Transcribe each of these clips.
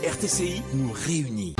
RTCI nous réunit.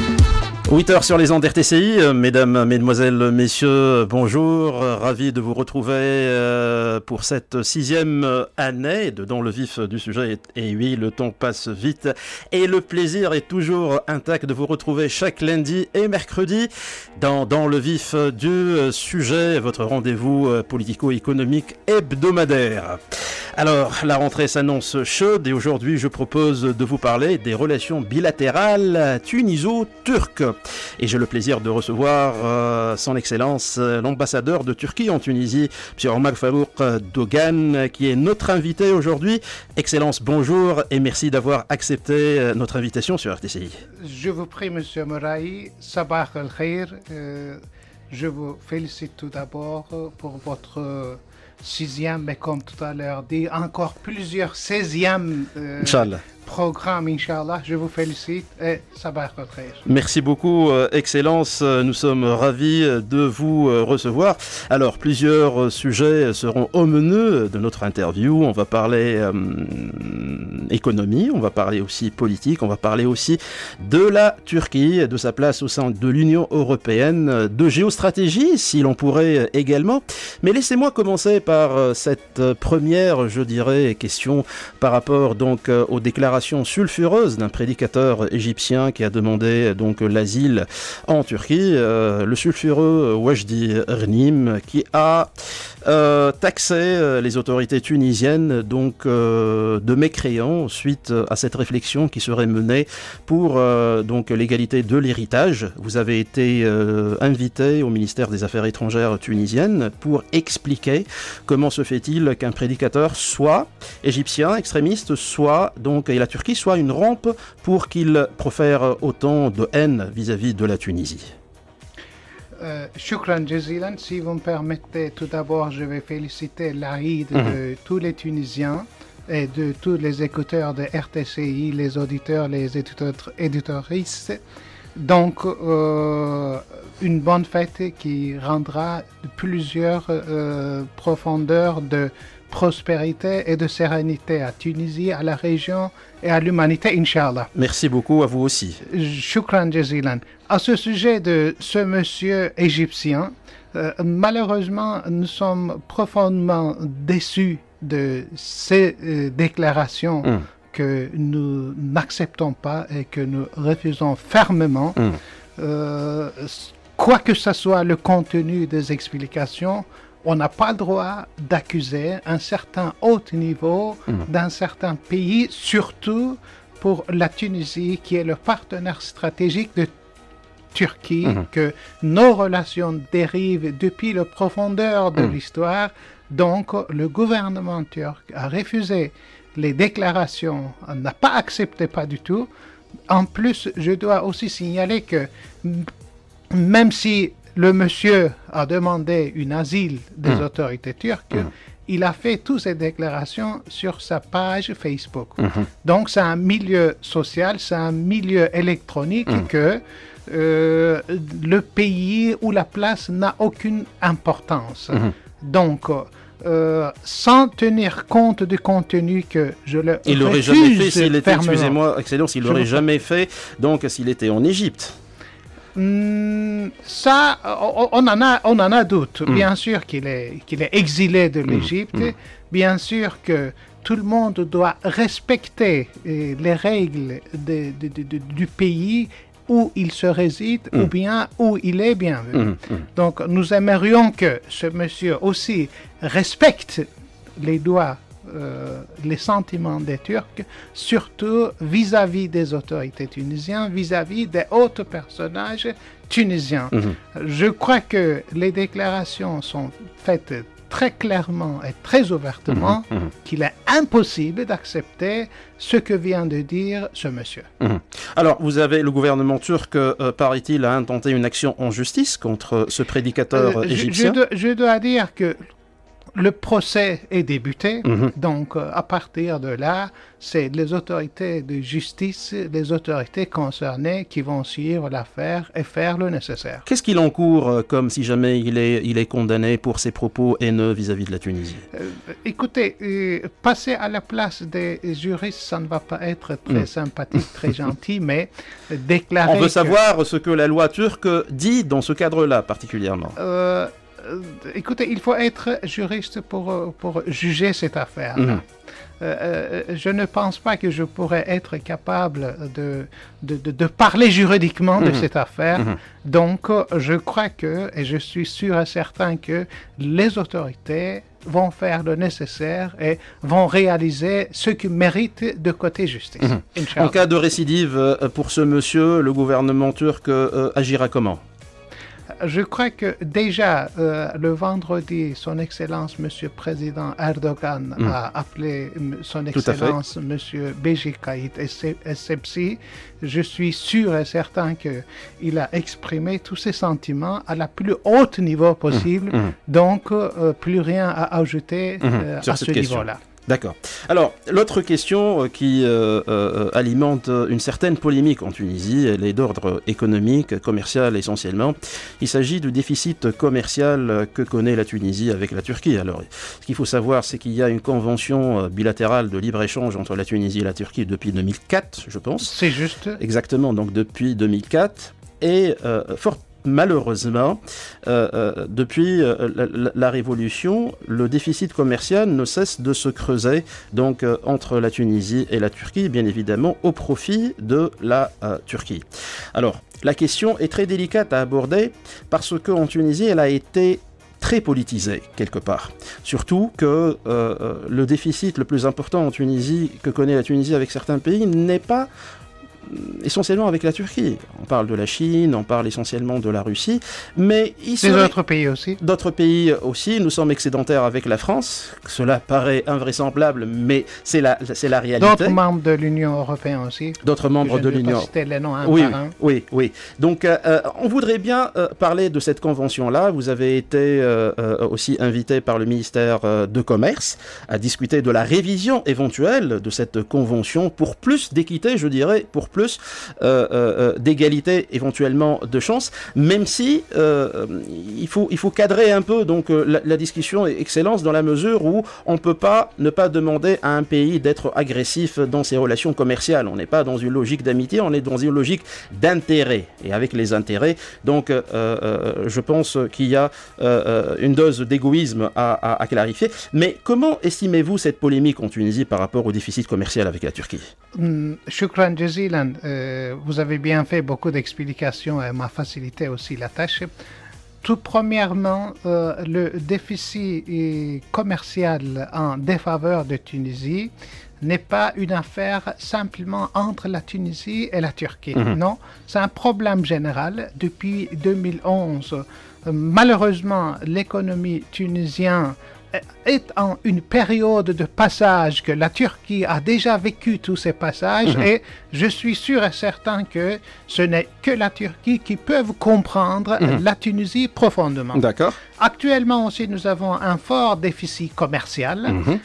8h sur les ondes RTCI, mesdames, mesdemoiselles, messieurs, bonjour, ravi de vous retrouver pour cette 6e année de Dans le vif du sujet. Et oui, le temps passe vite et le plaisir est toujours intact de vous retrouver chaque lundi et mercredi dans le vif du sujet, votre rendez-vous politico-économique hebdomadaire. Alors, la rentrée s'annonce chaude et aujourd'hui je propose de vous parler des relations bilatérales tuniso-turques. Et j'ai le plaisir de recevoir son excellence l'ambassadeur de Turquie en Tunisie, M. Omar Farouk Dogan, qui est notre invité aujourd'hui. Excellence, bonjour et merci d'avoir accepté notre invitation sur RTCI. Je vous prie, M. Moraï, Sabah al-Khair. Je vous félicite tout d'abord pour votre 6e, mais comme tout à l'heure dit, encore plusieurs 16e programme, Inch'Allah. Je vous félicite et Sabah al-Khair. Merci beaucoup, Excellence. Nous sommes ravis de vous recevoir. Alors, plusieurs sujets seront au menu de notre interview. On va parler économie, on va parler aussi politique, on va parler aussi de la Turquie, de sa place au sein de l'Union européenne, de géostratégie, si l'on pourrait également. Mais laissez-moi commencer par cette première, je dirais, question par rapport donc aux déclarations sulfureuse d'un prédicateur égyptien qui a demandé donc l'asile en Turquie, le sulfureux Wajdi Ernim, qui a taxé les autorités tunisiennes donc de mécréants suite à cette réflexion qui serait menée pour donc l'égalité de l'héritage. Vous avez été invité au ministère des Affaires étrangères tunisiennes pour expliquer comment se fait-il qu'un prédicateur soit égyptien, extrémiste, soit donc, et la Turquie soit une rampe pour qu'il profère autant de haine vis-à-vis de la Tunisie. Shukran Jazilan. Si vous me permettez, tout d'abord, je vais féliciter l'Aïd de tous les Tunisiens et de tous les écouteurs de RTCI, les auditeurs, les éditorices. Donc, une bonne fête qui rendra plusieurs profondeurs de prospérité et de sérénité à Tunisie, à la région et à l'humanité, Inch'Allah. Merci beaucoup, à vous aussi. Shukran Jazilan. À ce sujet de ce monsieur égyptien, malheureusement, nous sommes profondément déçus de ces déclarations que nous n'acceptons pas et que nous refusons fermement. Quoi que ce soit le contenu des explications, on n'a pas le droit d'accuser un certain haut niveau d'un certain pays, surtout pour la Tunisie, qui est le partenaire stratégique de Turquie, que nos relations dérivent depuis la profondeur de l'histoire. Donc, le gouvernement turc a refusé les déclarations, n'a pas accepté, pas du tout. En plus, je dois aussi signaler que même si le monsieur a demandé un asile des autorités turques, il a fait toutes ces déclarations sur sa page Facebook. Donc, c'est un milieu social, c'est un milieu électronique que le pays ou la place n'a aucune importance. Donc, sans tenir compte du contenu que je le il l'aurait jamais fait s'il était, excusez-moi, Excellence, il l'aurait jamais fait donc s'il était en Égypte. Ça, on en a doute. Bien sûr qu'il est exilé de l'Égypte. Bien sûr que tout le monde doit respecter les règles du pays où il se réside ou bien où il est bienvenu. Donc, nous aimerions que ce monsieur aussi respecte les droits, les sentiments des Turcs, surtout vis-à-vis des autorités tunisiennes, vis-à-vis des autres personnages tunisiens. Je crois que les déclarations sont faites très clairement et très ouvertement qu'il est impossible d'accepter ce que vient de dire ce monsieur. Alors, vous avez le gouvernement turc, paraît-il, a intenté une action en justice contre ce prédicateur égyptien. Je dois dire que le procès est débuté, donc à partir de là, c'est les autorités de justice, les autorités concernées qui vont suivre l'affaire et faire le nécessaire. Qu'est-ce qu'il encourt comme si jamais il est condamné pour ses propos haineux vis-à-vis de la Tunisie? Écoutez, passer à la place des juristes, ça ne va pas être très sympathique, très gentil, mais déclarer... On veut savoir ce que la loi turque dit dans ce cadre-là particulièrement. Écoutez, il faut être juriste pour juger cette affaire. Je ne pense pas que je pourrais être capable de parler juridiquement de cette affaire. Donc, je crois que, et je suis sûr et certain que les autorités vont faire le nécessaire et vont réaliser ce qui mérite de côté justice. En cas de récidive pour ce monsieur, le gouvernement turc agira comment? Je crois que déjà, le vendredi, Son Excellence, Monsieur le Président Erdogan a appelé Son Excellence, Monsieur Beji Caid Essebsi. Je suis sûr et certain qu'il a exprimé tous ses sentiments à la plus haute niveau possible. Donc, plus rien à ajouter à ce niveau-là. D'accord. Alors, l'autre question qui alimente une certaine polémique en Tunisie, elle est d'ordre économique, commercial essentiellement. Il s'agit du déficit commercial que connaît la Tunisie avec la Turquie. Alors, ce qu'il faut savoir, c'est qu'il y a une convention bilatérale de libre-échange entre la Tunisie et la Turquie depuis 2004, je pense. C'est juste. Exactement, donc depuis 2004. Et malheureusement, depuis la Révolution, le déficit commercial ne cesse de se creuser donc, entre la Tunisie et la Turquie, bien évidemment, au profit de la Turquie. Alors, la question est très délicate à aborder parce qu'en Tunisie, elle a été très politisée, quelque part. Surtout que le déficit le plus important en Tunisie, que connaît la Tunisie avec certains pays, n'est pas essentiellement avec la Turquie. On parle de la Chine, on parle essentiellement de la Russie, mais d'autres pays aussi. D'autres pays aussi. Nous sommes excédentaires avec la France. Cela paraît invraisemblable, mais c'est la réalité. D'autres membres de l'Union européenne aussi. D'autres membres de l'Union. Je ne vais pas citer les noms un par un. Oui. Donc, on voudrait bien parler de cette convention-là. Vous avez été aussi invité par le ministère de Commerce à discuter de la révision éventuelle de cette convention pour plus d'équité, je dirais, pour plus d'égalité éventuellement de chance, même si il faut cadrer un peu donc la discussion Excellence dans la mesure où on ne peut pas ne pas demander à un pays d'être agressif dans ses relations commerciales. On n'est pas dans une logique d'amitié, on est dans une logique d'intérêt. Et avec les intérêts, donc je pense qu'il y a une dose d'égoïsme à clarifier. Mais comment estimez-vous cette polémique en Tunisie par rapport au déficit commercial avec la Turquie? Shukran jazilan. Vous avez bien fait beaucoup d'explications et m'a facilité aussi la tâche. Tout premièrement, le déficit commercial en défaveur de Tunisie n'est pas une affaire simplement entre la Tunisie et la Turquie. Non, c'est un problème général. Depuis 2011, malheureusement, l'économie tunisienne est en une période de passage que la Turquie a déjà vécu tous ces passages et je suis sûr et certain que ce n'est que la Turquie qui peut comprendre la Tunisie profondément. D'accord. Actuellement aussi, nous avons un fort déficit commercial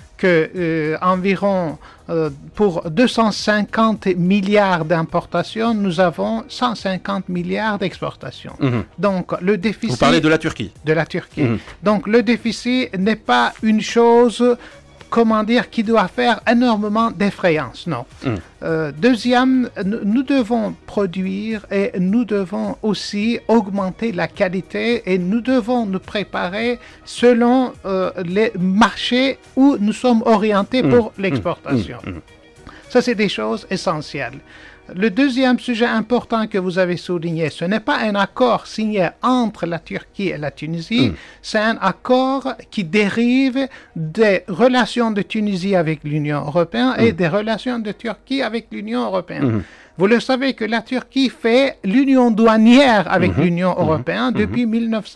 que environ pour 250 milliards d'importations, nous avons 150 milliards d'exportations. Donc le déficit... Vous parlez de la Turquie. De la Turquie. Donc le déficit n'est pas une chose, comment dire, qui doit faire énormément d'effrayance, non. Deuxième, nous devons produire et nous devons aussi augmenter la qualité et nous devons nous préparer selon les marchés où nous sommes orientés pour l'exportation. Ça, c'est des choses essentielles. Le deuxième sujet important que vous avez souligné, ce n'est pas un accord signé entre la Turquie et la Tunisie, c'est un accord qui dérive des relations de Tunisie avec l'Union européenne et des relations de Turquie avec l'Union européenne. Vous le savez que la Turquie fait l'union douanière avec l'Union européenne depuis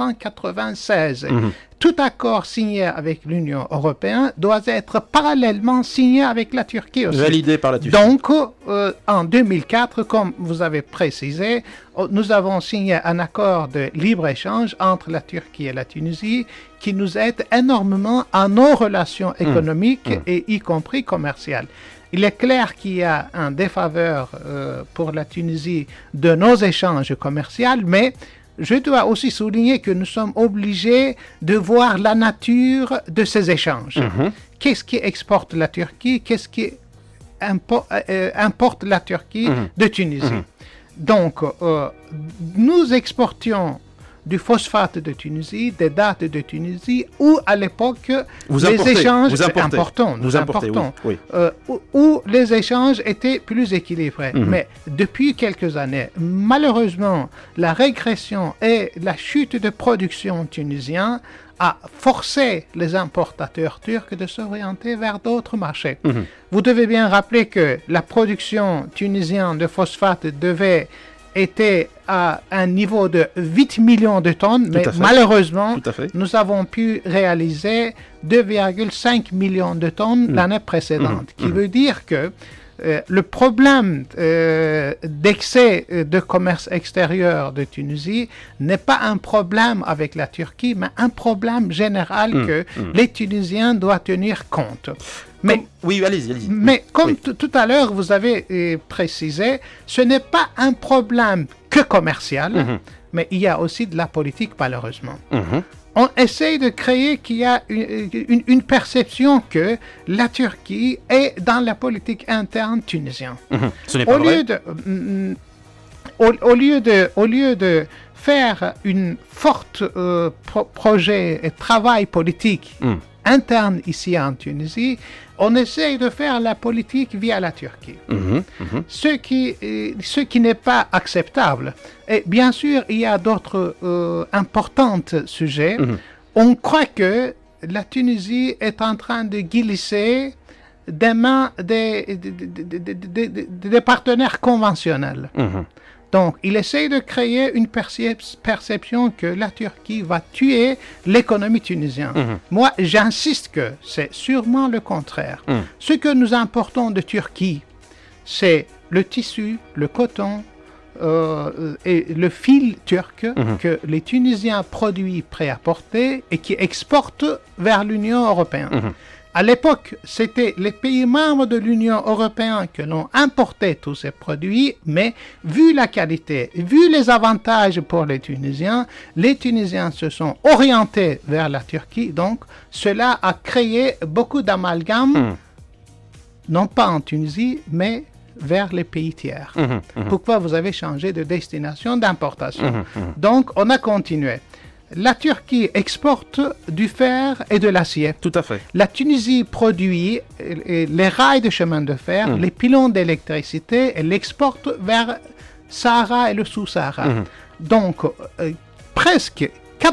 1996. Tout accord signé avec l'Union européenne doit être parallèlement signé avec la Turquie aussi. Validé par la Turquie. Donc, en 2000 2004, comme vous avez précisé, nous avons signé un accord de libre-échange entre la Turquie et la Tunisie qui nous aide énormément à nos relations économiques et y compris commerciales. Il est clair qu'il y a un défaveur pour la Tunisie de nos échanges commerciaux, mais je dois aussi souligner que nous sommes obligés de voir la nature de ces échanges. Qu'est-ce qui exporte la Turquie? Qu'est-ce qui importe la Turquie de Tunisie? Donc, nous exportions du phosphate de Tunisie, des dattes de Tunisie, où à l'époque, les échanges où les échanges étaient plus équilibrés. Mais depuis quelques années, malheureusement, la régression et la chute de production tunisienne a forcé les importateurs turcs de s'orienter vers d'autres marchés. Vous devez bien rappeler que la production tunisienne de phosphate était à un niveau de 8 millions de tonnes, mais malheureusement, nous avons pu réaliser 2,5 millions de tonnes l'année précédente, qui veut dire que le problème d'excès de commerce extérieur de Tunisie n'est pas un problème avec la Turquie, mais un problème général que les Tunisiens doivent tenir compte. Mais, oui, allez-y. Mais comme tout à l'heure, vous avez précisé, ce n'est pas un problème que commercial, mais il y a aussi de la politique, malheureusement. On essaye de créer qu'il y a une perception que la Turquie est dans la politique interne tunisienne. Ce n'est pas vrai. Au lieu de faire une forte projet et travail politique interne ici en Tunisie, on essaye de faire la politique via la Turquie. Ce qui n'est pas acceptable. Et bien sûr, il y a d'autres importants sujets. On croit que la Tunisie est en train de glisser des mains des partenaires conventionnels. Donc, il essaye de créer une perception que la Turquie va tuer l'économie tunisienne. Moi, j'insiste que c'est sûrement le contraire. Ce que nous importons de Turquie, c'est le tissu, le coton et le fil turc que les Tunisiens produisent prêts à porter et qui exportent vers l'Union européenne. À l'époque, c'était les pays membres de l'Union européenne qui l'ont importé tous ces produits, mais vu la qualité, vu les avantages pour les Tunisiens se sont orientés vers la Turquie. Donc, cela a créé beaucoup d'amalgames, non pas en Tunisie, mais vers les pays tiers. Pourquoi vous avez changé de destination d'importation? Donc, on a continué. La Turquie exporte du fer et de l'acier. Tout à fait. La Tunisie produit les rails de chemin de fer, les pylônes d'électricité, et l'exporte vers Sahara et le sous-Sahara. Donc, presque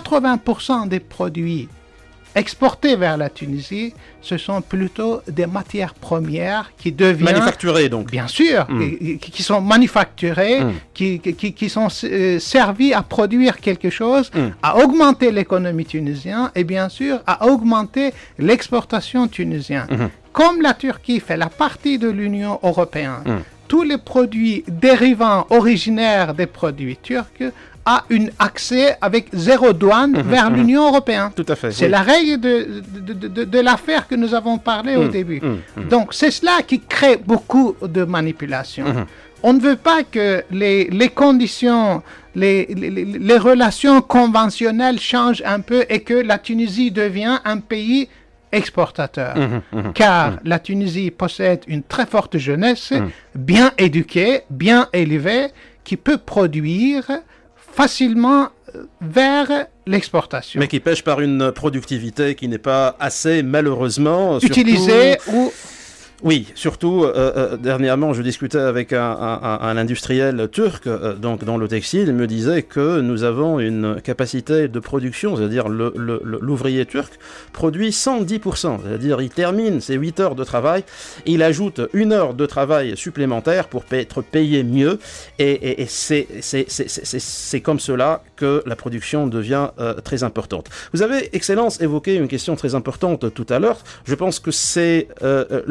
80% des produits exportés vers la Tunisie, ce sont plutôt des matières premières qui deviennent... Manufacturées, donc. Bien sûr, qui sont manufacturées, qui sont servies à produire quelque chose, à augmenter l'économie tunisienne et bien sûr à augmenter l'exportation tunisienne. Comme la Turquie fait la partie de l'Union européenne, tous les produits dérivants originaires des produits turcs a un accès avec zéro douane vers l'Union européenne. Tout à fait. C'est la règle de l'affaire que nous avons parlé au début. Donc, c'est cela qui crée beaucoup de manipulation. On ne veut pas que les conditions, les relations conventionnelles changent un peu et que la Tunisie devienne un pays exportateur. Car la Tunisie possède une très forte jeunesse, bien éduquée, bien élevée, qui peut produire facilement vers l'exportation. Mais qui pêche par une productivité qui n'est pas assez, malheureusement, utilisée ou... Oui, surtout, dernièrement, je discutais avec un industriel turc, donc dans le textile, il me disait que nous avons une capacité de production, c'est-à-dire l'ouvrier turc produit 110%, c'est-à-dire il termine ses 8 heures de travail, il ajoute 1 heure de travail supplémentaire pour être payé mieux, et c'est comme cela que la production devient très importante. Vous avez, Excellence, évoqué une question très importante tout à l'heure, je pense que c'est le socle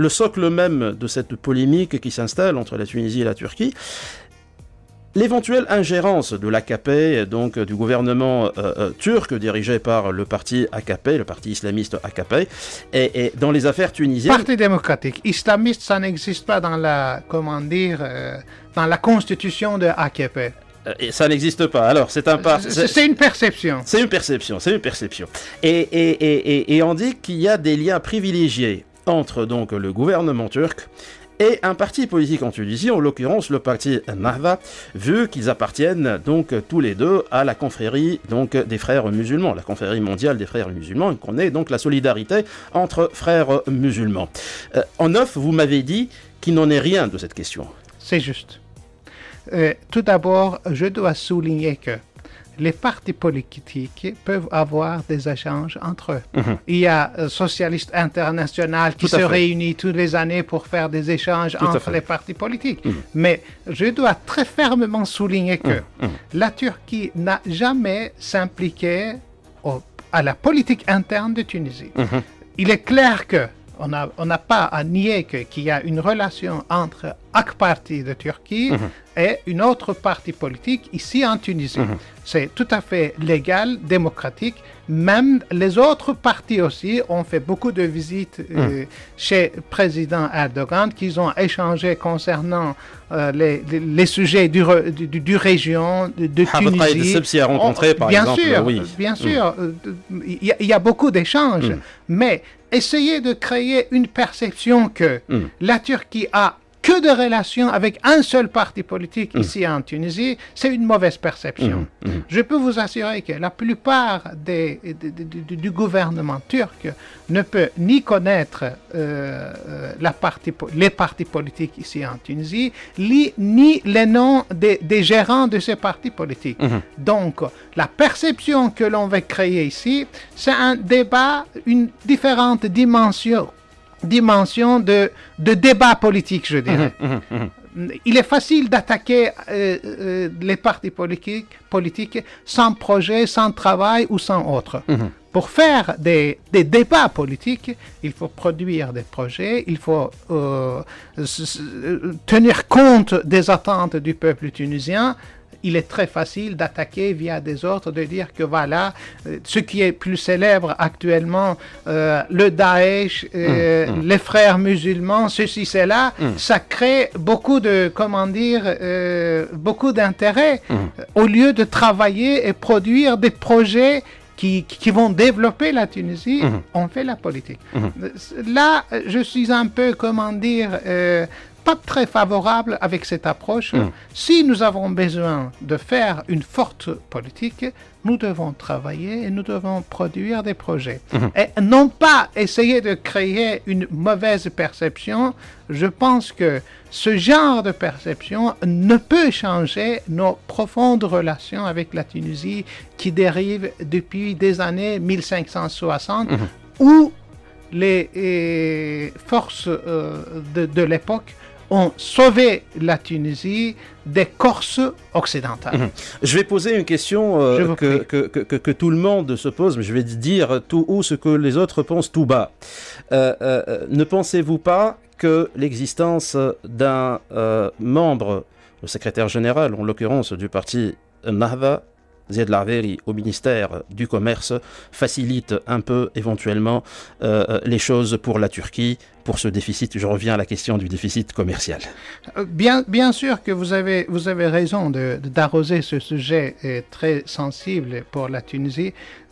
l'angle même de cette polémique qui s'installe entre la Tunisie et la Turquie, l'éventuelle ingérence de l'AKP, donc du gouvernement turc dirigé par le parti AKP, le parti islamiste AKP, et dans les affaires tunisiennes. Parti démocratique. Islamiste, ça n'existe pas dans la, dans la constitution de AKP. Et ça n'existe pas. Alors, c'est une perception. C'est une perception. Et on dit qu'il y a des liens privilégiés entre donc le gouvernement turc et un parti politique en Tunisie, en l'occurrence le parti Nahda, vu qu'ils appartiennent donc tous les deux à la confrérie donc des frères musulmans, la confrérie mondiale des frères musulmans, et qu'on ait donc la solidarité entre frères musulmans. En off, vous m'avez dit qu'il n'en est rien de cette question. C'est juste. Tout d'abord, je dois souligner que les partis politiques peuvent avoir des échanges entre eux. Il y a Socialiste International qui se réunit toutes les années pour faire des échanges entre les partis politiques. Mais je dois très fermement souligner que la Turquie n'a jamais s'impliqué à la politique interne de Tunisie. Il est clair que on n'a pas à nier qu'il y a une relation entre AK Parti de Turquie et une autre parti politique ici en Tunisie. C'est tout à fait légal, démocratique. Même les autres partis aussi ont fait beaucoup de visites chez le président Erdogan, qu'ils ont échangé concernant les sujets du région, de Tunisie. S'y a rencontré, par exemple. Bien sûr. Il y a beaucoup d'échanges. Mais essayer de créer une perception que la Turquie a que de relations avec un seul parti politique ici en Tunisie, c'est une mauvaise perception. Je peux vous assurer que la plupart du gouvernement turc ne peut ni connaître les partis politiques ici en Tunisie, ni les noms des gérants de ces partis politiques. Donc, la perception que l'on veut créer ici, c'est un débat, une différente dimension de débat politique, je dirais. Il est facile d'attaquer les partis politiques sans projet, sans travail ou sans autre. Pour faire des débats politiques, il faut produire des projets, il faut tenir compte des attentes du peuple tunisien. Il est très facile d'attaquer via des ordres, de dire que voilà, ce qui est plus célèbre actuellement, le Daesh, les frères musulmans, ceci, cela, ça crée beaucoup beaucoup d'intérêt, au lieu de travailler et produire des projets qui vont développer la Tunisie, on fait la politique. Là, je suis un peu, pas très favorable avec cette approche. Si nous avons besoin de faire une forte politique, nous devons travailler et nous devons produire des projets. Et non pas essayer de créer une mauvaise perception. Je pense que ce genre de perception ne peut changer nos profondes relations avec la Tunisie qui dérivent depuis des années 1560 où les forces de l'époque ont sauvé la Tunisie des Corses occidentales. Je vais poser une question que tout le monde se pose, mais je vais dire tout haut ce que les autres pensent tout bas. Ne pensez-vous pas que l'existence d'un membre, le secrétaire général, en l'occurrence du parti Nahda, Ziad Larveri, au ministère du Commerce, facilite un peu éventuellement les choses pour la Turquie, pour ce déficit? Je reviens à la question du déficit commercial. Bien sûr que vous avez raison d'arroser ce sujet très sensible pour la Tunisie.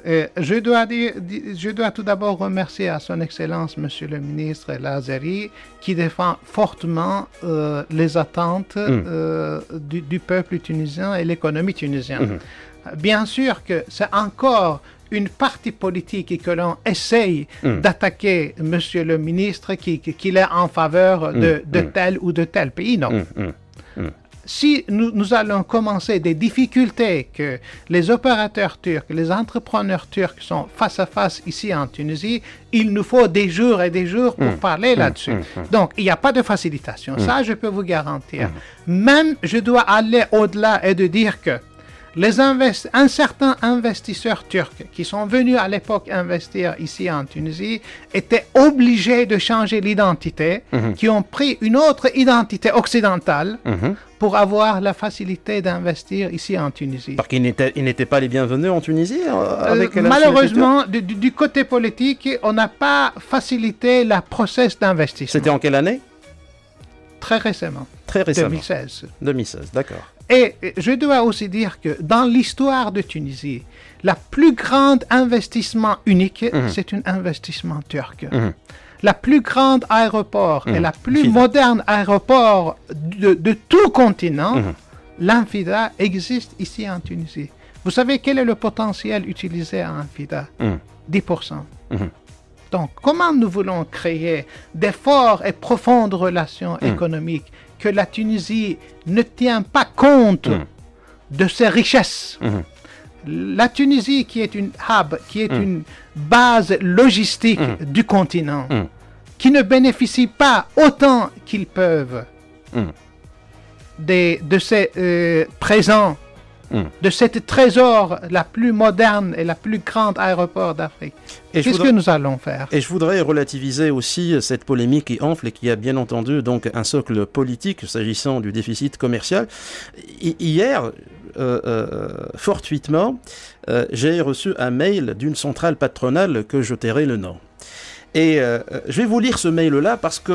Je dois tout d'abord remercier à son Excellence, Monsieur le ministre Lazari, qui défend fortement les attentes du peuple tunisien et l'économie tunisienne. Bien sûr que c'est encore une partie politique que l'on essaye d'attaquer Monsieur le ministre qu'il est en faveur de tel ou de tel pays. Non. Si nous allons commencer des difficultés que les opérateurs turcs, les entrepreneurs turcs sont face à face ici en Tunisie, il nous faut des jours et des jours pour parler là-dessus. Donc, il n'y a pas de facilitation. Ça, je peux vous garantir. Même, je dois aller au-delà et de dire que Un certain investisseurs turcs qui sont venus à l'époque investir ici en Tunisie étaient obligés de changer l'identité, qui ont pris une autre identité occidentale pour avoir la facilité d'investir ici en Tunisie. Parce qu'ils n'étaient pas les bienvenus en Tunisie avec malheureusement, du côté politique, on n'a pas facilité le process d'investissement. C'était en quelle année? Très récemment. Très récemment. 2016. 2016, d'accord. Et je dois aussi dire que dans l'histoire de Tunisie, le plus grand investissement unique, c'est un investissement turc. La plus grande aéroport et la plus moderne aéroport de tout continent, l'Anfida, existe ici en Tunisie. Vous savez quel est le potentiel utilisé à Anfida? 10%. Donc, comment nous voulons créer des fortes et profondes relations économiques que la Tunisie ne tient pas compte de ses richesses? La Tunisie, qui est une hub, qui est une base logistique du continent, qui ne bénéficie pas autant qu'ils peuvent de ces présents, de cet trésor la plus moderne et la plus grande aéroport d'Afrique. Qu'est-ce que nous allons faire? Et je voudrais relativiser aussi cette polémique qui enfle et qui a bien entendu donc un socle politique s'agissant du déficit commercial. Hier, fortuitement, j'ai reçu un mail d'une centrale patronale que je tairai le nom. Et je vais vous lire ce mail-là parce que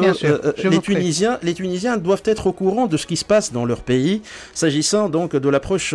les Tunisiens doivent être au courant de ce qui se passe dans leur pays, s'agissant donc de l'approche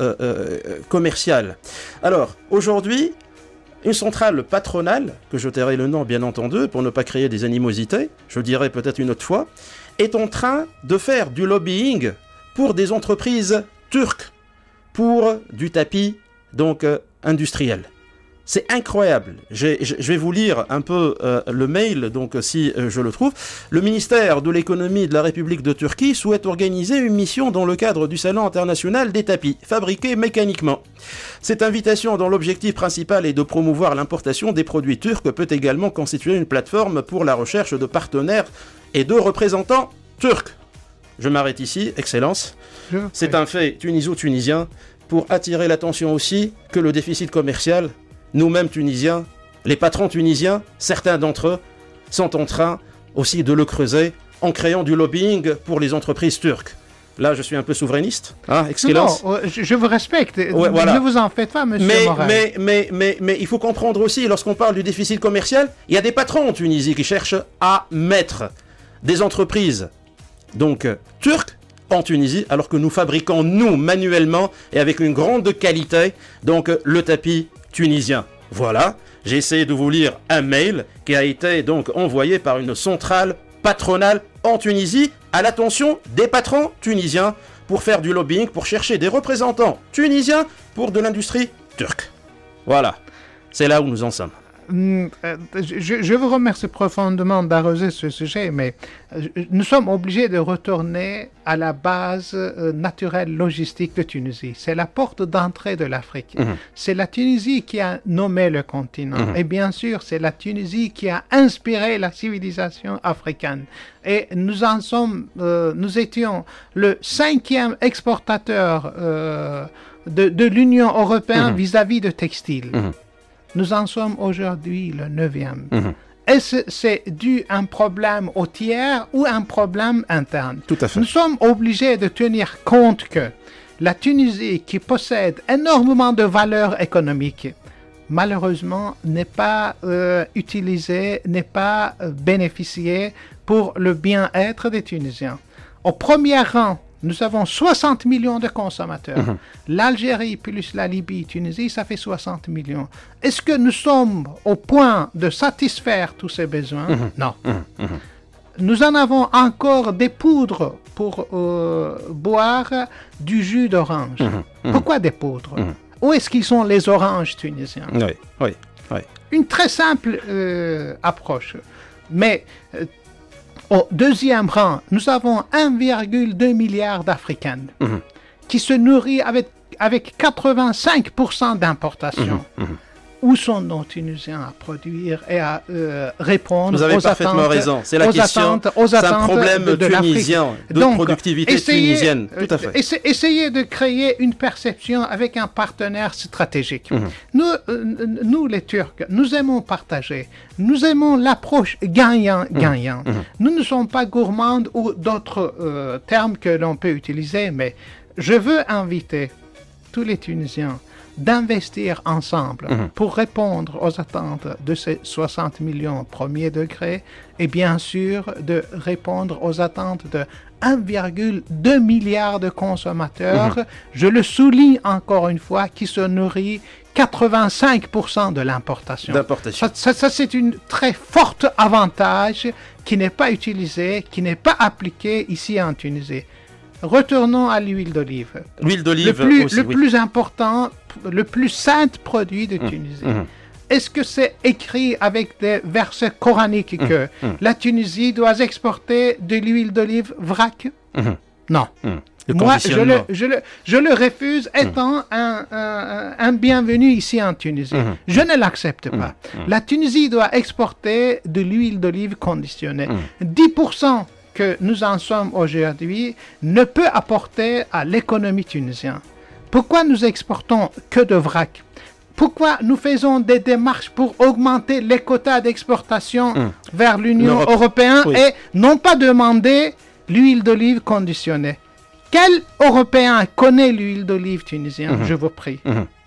commerciale. Alors, aujourd'hui, une centrale patronale, que je tairai le nom bien entendu, pour ne pas créer des animosités, je dirai peut-être une autre fois, est en train de faire du lobbying pour des entreprises turques, pour du tapis donc industriel. C'est incroyable. Je vais vous lire un peu le mail, donc si je le trouve. Le ministère de l'économie de la République de Turquie souhaite organiser une mission dans le cadre du Salon international des tapis, fabriqués mécaniquement. Cette invitation, dont l'objectif principal est de promouvoir l'importation des produits turcs, peut également constituer une plateforme pour la recherche de partenaires et de représentants turcs. Je m'arrête ici, Excellence. C'est un fait tuniso-tunisien pour attirer l'attention aussi que le déficit commercial, nous-mêmes Tunisiens, les patrons tunisiens, certains d'entre eux, sont en train aussi de le creuser en créant du lobbying pour les entreprises turques. Là, je suis un peu souverainiste, hein, Excellence. Non, je vous respecte. Ouais, voilà. Ne vous en faites pas, monsieur Morel. Mais il faut comprendre aussi, lorsqu'on parle du déficit commercial, il y a des patrons en Tunisie qui cherchent à mettre des entreprises donc turques en Tunisie, alors que nous fabriquons, nous, manuellement et avec une grande qualité, donc le tapis tunisien. Voilà, j'ai essayé de vous lire un mail qui a été donc envoyé par une centrale patronale en Tunisie à l'attention des patrons tunisiens pour faire du lobbying, pour chercher des représentants tunisiens pour de l'industrie turque. Voilà, c'est là où nous en sommes. Je vous remercie profondément d'arroser ce sujet, mais nous sommes obligés de retourner à la base naturelle logistique de Tunisie. C'est la porte d'entrée de l'Afrique. C'est la Tunisie qui a nommé le continent. Et bien sûr, c'est la Tunisie qui a inspiré la civilisation africaine. Et nous étions le 5e exportateur de l'Union européenne vis-à-vis de textiles. Nous en sommes aujourd'hui le 9e. Est-ce que c'est dû à un problème au tiers ou un problème interne? Tout à fait. Nous sommes obligés de tenir compte que la Tunisie, qui possède énormément de valeurs économiques, malheureusement n'est pas utilisée, n'est pas bénéficiée pour le bien-être des Tunisiens. Au premier rang, nous avons 60 millions de consommateurs. L'Algérie plus la Libye, Tunisie, ça fait 60 millions. Est-ce que nous sommes au point de satisfaire tous ces besoins? Non. Nous en avons encore des poudres pour boire du jus d'orange. Pourquoi des poudres? Où est-ce qu'ils sont les oranges tunisiens? Oui. Une très simple approche. Mais au deuxième rang, nous avons 1,2 milliard d'Africains qui se nourrissent avec 85% d'importation. où sont nos Tunisiens à produire et à répondre Vous avez aux parfaitement attentes, raison. C'est la question. C'est un problème de tunisien, de Donc, productivité tunisienne. Tout à fait. Essayez de créer une perception avec un partenaire stratégique. Nous, les Turcs, nous aimons partager. Nous aimons l'approche gagnant-gagnant. Nous ne sommes pas gourmands ou d'autres termes que l'on peut utiliser, mais je veux inviter tous les Tunisiens d'investir ensemble pour répondre aux attentes de ces 60 millions premier degré et bien sûr de répondre aux attentes de 1,2 milliard de consommateurs, je le souligne encore une fois, qui se nourrit 85% de l'importation. Ça, c'est une très forte avantage qui n'est pas utilisé, qui n'est pas appliqué ici en Tunisie. Retournons à l'huile d'olive. L'huile d'olive plus important, le plus saint produit de Tunisie. Est-ce que c'est écrit avec des versets coraniques que la Tunisie doit exporter de l'huile d'olive vrac? Non. Moi, je le refuse étant un bienvenu ici en Tunisie. Je ne l'accepte pas. La Tunisie doit exporter de l'huile d'olive conditionnée. 10% que nous en sommes aujourd'hui ne peut apporter à l'économie tunisienne. Pourquoi nous exportons que de vrac? Pourquoi nous faisons des démarches pour augmenter les quotas d'exportation vers l'Union européenne et non pas demander l'huile d'olive conditionnée? Quel Européen connaît l'huile d'olive tunisienne, je vous prie?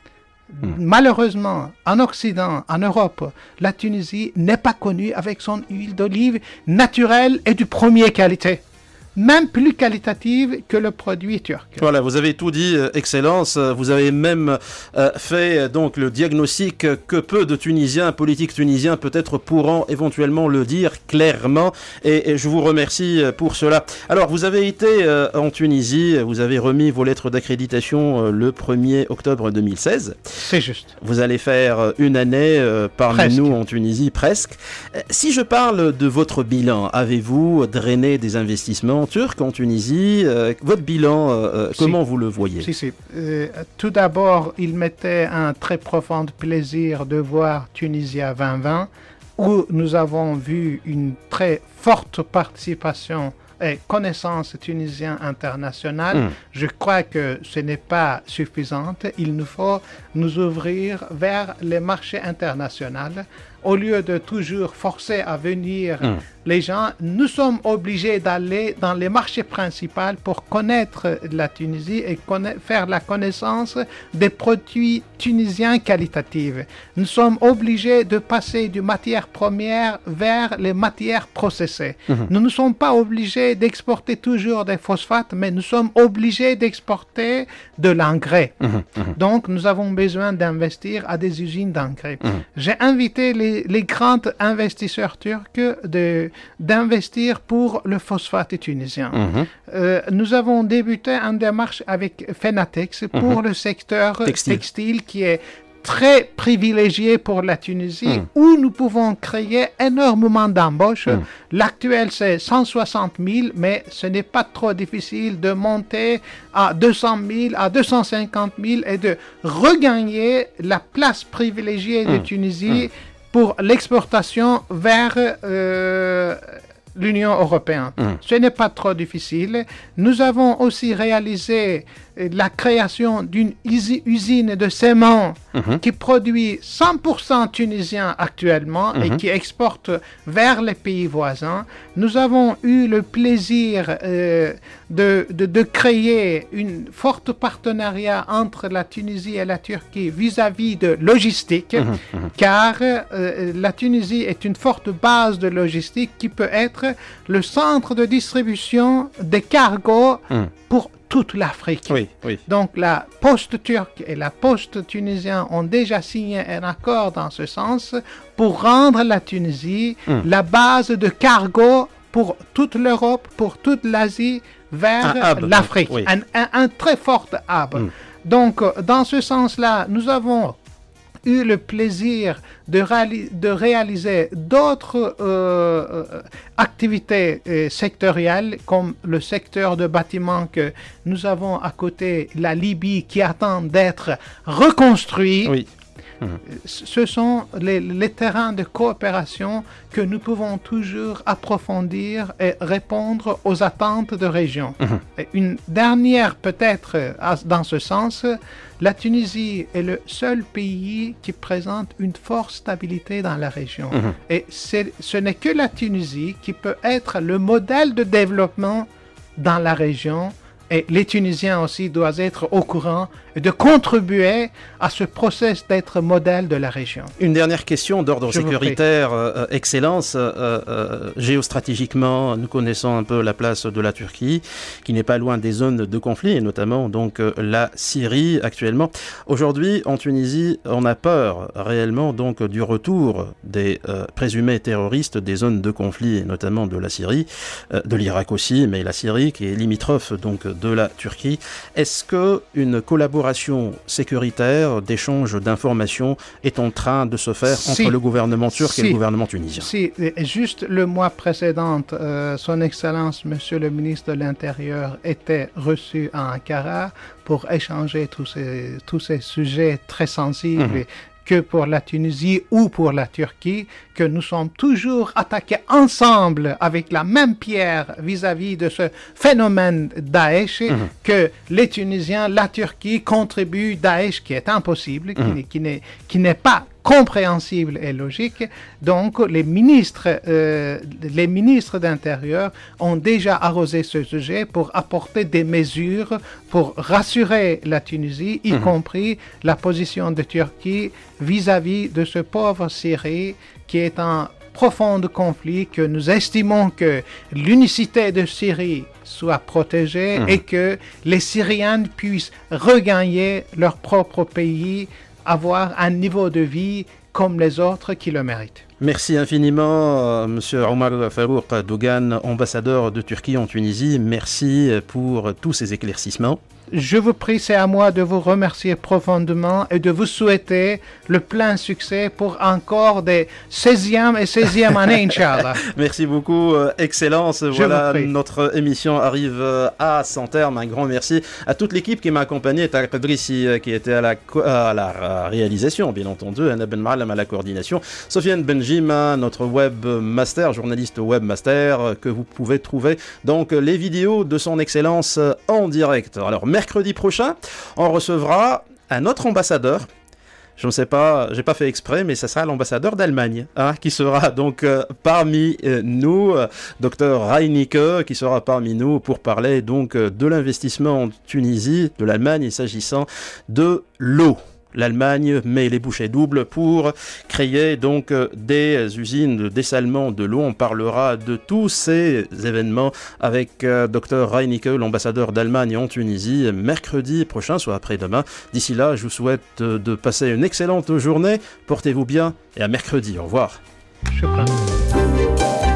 Malheureusement, en Occident, en Europe, la Tunisie n'est pas connue avec son huile d'olive naturelle et de première qualité, même plus qualitative que le produit turc. Voilà, vous avez tout dit, Excellence. Vous avez même fait donc le diagnostic que peu de Tunisiens, politiques tunisiens peut-être pourront éventuellement le dire clairement, et je vous remercie pour cela. Alors, vous avez été en Tunisie, vous avez remis vos lettres d'accréditation le 1er octobre 2016. C'est juste. Vous allez faire une année parmi nous en Tunisie, presque. Si je parle de votre bilan, avez-vous drainé des investissements turcs en Tunisie? Votre bilan, comment vous le voyez? Tout d'abord, il m'était un très profond plaisir de voir Tunisia 2020, où nous avons vu une très forte participation et connaissance tunisienne internationale. Je crois que ce n'est pas suffisant. Il nous faut nous ouvrir vers les marchés internationaux. Au lieu de toujours forcer à venir les gens, nous sommes obligés d'aller dans les marchés principaux pour connaître la Tunisie et faire la connaissance des produits tunisiens qualitatifs. Nous sommes obligés de passer des matières premières vers les matières processées. Nous ne sommes pas obligés d'exporter toujours des phosphates, mais nous sommes obligés d'exporter de l'engrais. Donc, nous avons besoin d'investir à des usines d'engrais. J'ai invité les grands investisseurs turcs d'investir pour le phosphate tunisien. Nous avons débuté une démarche avec Fenatex pour le secteur textile qui est très privilégié pour la Tunisie, où nous pouvons créer énormément d'embauches. L'actuel, c'est 160 000, mais ce n'est pas trop difficile de monter à 200 000, à 250 000 et de regagner la place privilégiée de Tunisie pour l'exportation vers l'Union européenne. Ce n'est pas trop difficile. Nous avons aussi réalisé la création d'une usine de ciment qui produit 100% tunisien actuellement et qui exporte vers les pays voisins. Nous avons eu le plaisir de créer une forte partenariat entre la Tunisie et la Turquie vis-à-vis de logistique, car la Tunisie est une forte base de logistique qui peut être le centre de distribution des cargos pour toute l'Afrique. Donc la poste turque et la poste tunisienne ont déjà signé un accord dans ce sens pour rendre la Tunisie la base de cargo pour toute l'Europe, pour toute l'Asie, vers l'Afrique. Un très fort hub. Donc dans ce sens-là, nous avons eu le plaisir de réaliser d'autres activités sectorielles, comme le secteur de bâtiment que nous avons à côté, la Libye, qui attend d'être reconstruit. Ce sont les terrains de coopération que nous pouvons toujours approfondir et répondre aux attentes de région. Et une dernière peut-être dans ce sens, la Tunisie est le seul pays qui présente une forte stabilité dans la région. Et ce n'est que la Tunisie qui peut être le modèle de développement dans la région. Et les Tunisiens aussi doivent être au courant et de contribuer à ce processus d'être modèle de la région. Une dernière question d'ordre sécuritaire, Excellence. Géostratégiquement, nous connaissons un peu la place de la Turquie, qui n'est pas loin des zones de conflit, et notamment donc la Syrie actuellement. Aujourd'hui, en Tunisie, on a peur réellement donc du retour des présumés terroristes des zones de conflit, et notamment de la Syrie, de l'Irak aussi, mais la Syrie qui est limitrophe donc de la Turquie. Est-ce que une collaboration sécuritaire, d'échange d'informations est en train de se faire entre le gouvernement turc et le gouvernement tunisien? Si, juste le mois précédent, Son Excellence, Monsieur le ministre de l'Intérieur, était reçu à Ankara pour échanger tous ces sujets très sensibles que pour la Tunisie ou pour la Turquie, que nous sommes toujours attaqués ensemble avec la même pierre vis-à-vis de ce phénomène Daesh, que les Tunisiens, la Turquie contribuent Daesh, qui est impossible, qui n'est pas compréhensible et logique. Donc, les ministres d'Intérieur ont déjà arrosé ce sujet pour apporter des mesures pour rassurer la Tunisie, y compris la position de Turquie vis-à-vis de ce pauvre Syrie qui est en profond conflit, que nous estimons que l'unicité de Syrie soit protégée et que les Syriens puissent regagner leur propre pays, avoir un niveau de vie comme les autres qui le méritent. Merci infiniment, Monsieur Omar Farouk Dougan, ambassadeur de Turquie en Tunisie. Merci pour tous ces éclaircissements. Je vous prie, c'est à moi de vous remercier profondément et de vous souhaiter le plein succès pour encore des 16e et 16e années, Inch'Allah. Merci beaucoup, Excellence. Voilà, notre émission arrive à son terme. Un grand merci à toute l'équipe qui m'a accompagné, Tarek Adrissi qui était à la réalisation, bien entendu, Anna Ben Ma'alam à la coordination, Sofiane Benjima, notre webmaster, journaliste webmaster, que vous pouvez trouver donc les vidéos de son Excellence en direct. Alors, mercredi prochain, on recevra un autre ambassadeur. Je ne sais pas, j'ai pas fait exprès, mais ça sera l'ambassadeur d'Allemagne, qui sera donc parmi nous, Dr Reinicke, qui sera parmi nous pour parler donc de l'investissement en Tunisie, de l'Allemagne, s'agissant de l'eau. L'Allemagne met les bouchées doubles pour créer donc des usines de dessalement de l'eau. On parlera de tous ces événements avec Dr Reinicke, l'ambassadeur d'Allemagne en Tunisie, mercredi prochain, soit après-demain. D'ici là, je vous souhaite de passer une excellente journée. Portez-vous bien et à mercredi. Au revoir. Shukran.